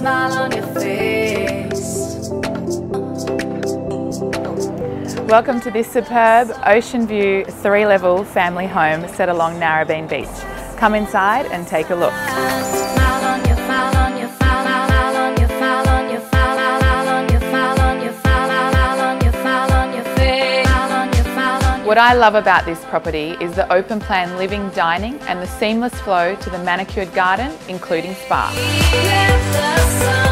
smile on your face. Welcome to this superb ocean view 3-level family home set along Narrabeen Beach. Come inside and take a look. What I love about this property is the open plan living, dining and the seamless flow to the manicured garden, including spa.